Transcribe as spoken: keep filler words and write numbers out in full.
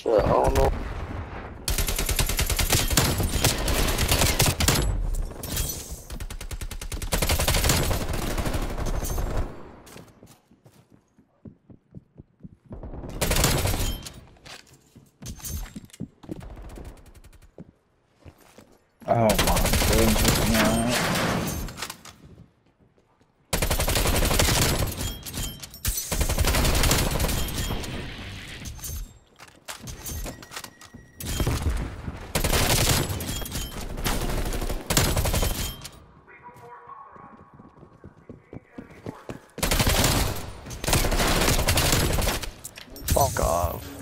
shit, I don't know. Oh my goodness, man. Fuck off.